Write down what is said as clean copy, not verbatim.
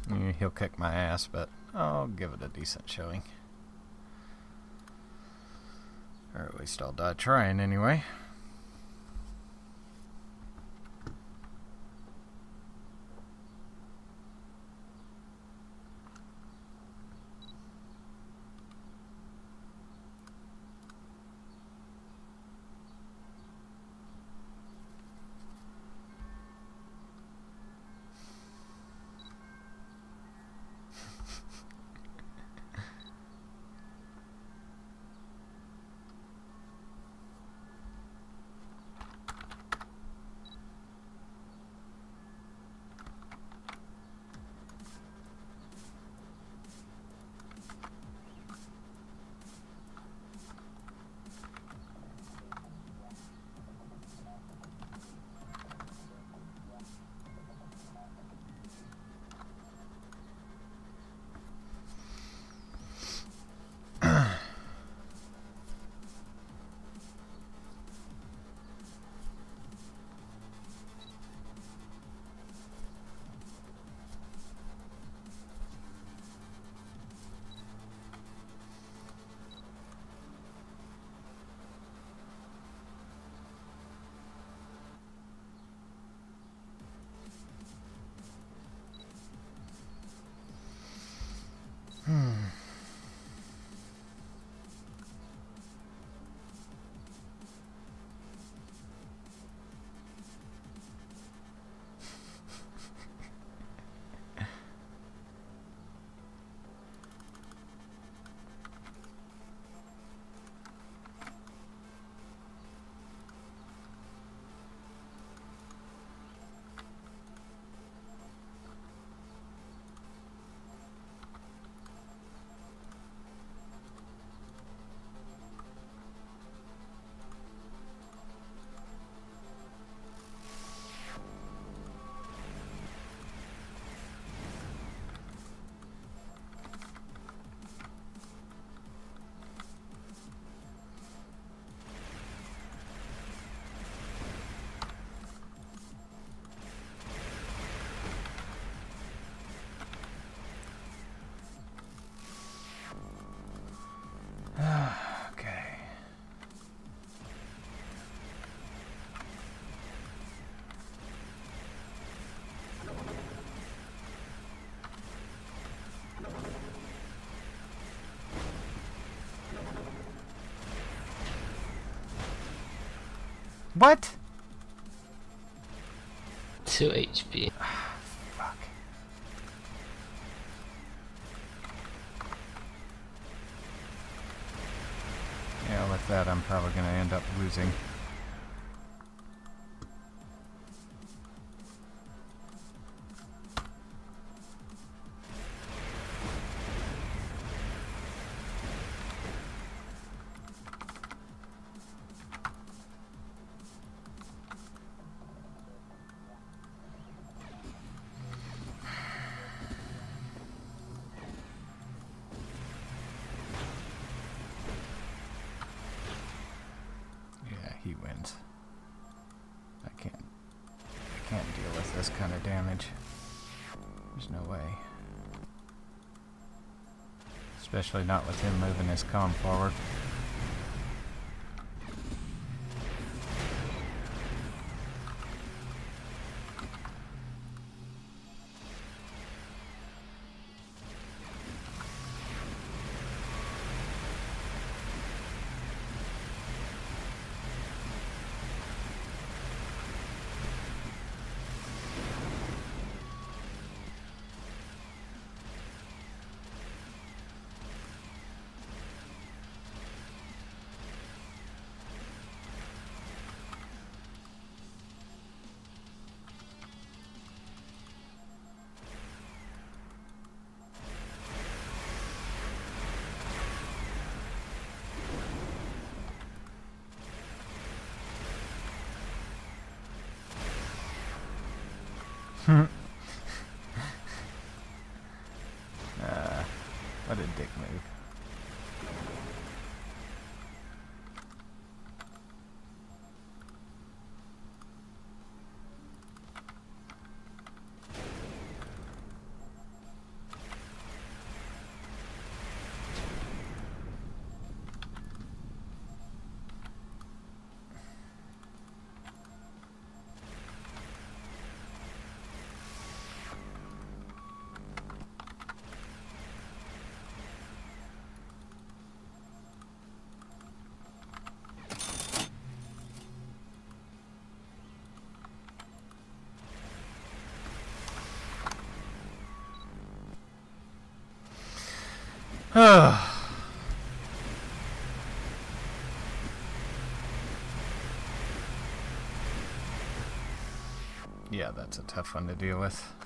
He'll kick my ass, but I'll give it a decent showing. Or at least I'll die trying anyway. Okay. What? 2 HP. Fuck. Yeah, with that, I'm probably going to end up losing. He wins. I can't deal with this kind of damage. There's no way. Especially not with him moving his comm forward. What a dick move. Yeah, that's a tough one to deal with.